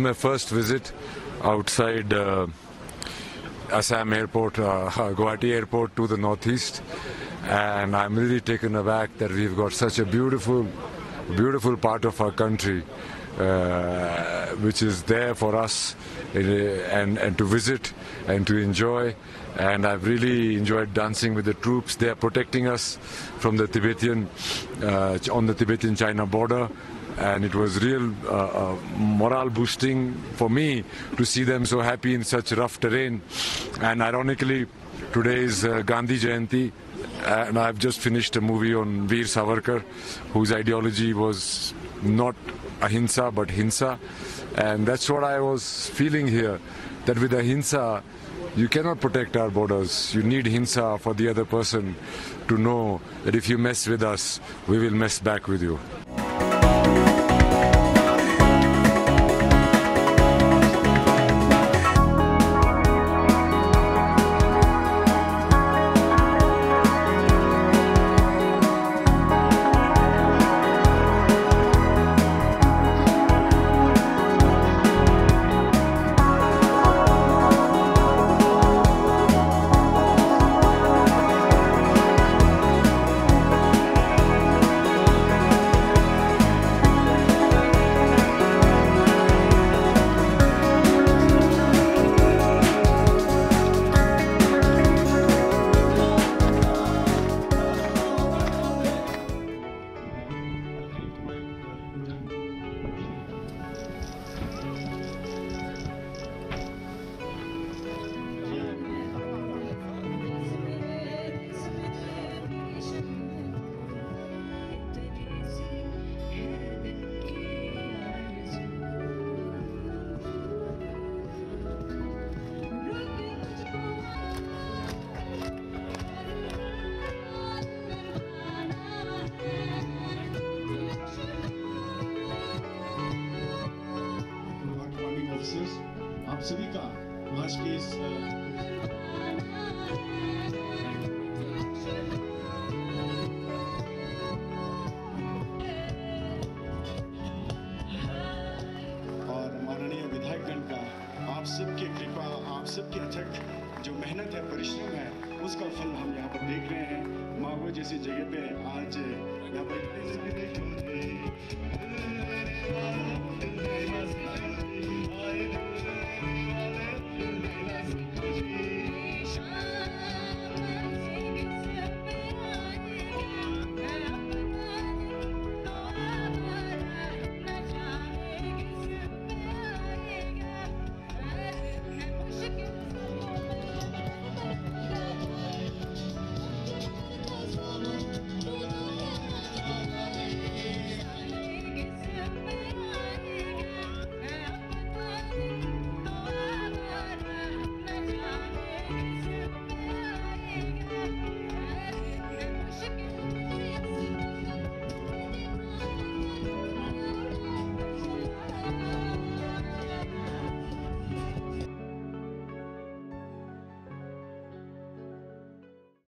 my first visit outside Assam airport, Guwahati airport to the northeast, and I'm really taken aback that we've got such a beautiful part of our country which is there for us and to visit and to enjoy. And I've really enjoyed dancing with the troops. They are protecting us from the Tibetan on the Tibetan-China border. And it was real morale boosting for me to see them so happy in such rough terrain. And ironically, today is Gandhi Jayanti, and I've just finished a movie on Veer Savarkar, whose ideology was not ahimsa but hinsa. And that's what I was feeling here, that with ahimsa, you cannot protect our borders. You need hinsa for the other person to know that if you mess with us, we will mess back with you. आप सभी का आज के इस और माननीय विधायकगण का आप सबकी कृपा, आप सबकी अथक जो मेहनत है, परिश्रम है, उसका फल हम यहाँ पर देख रहे हैं। मागो जैसी जगह पे आज यहाँ पर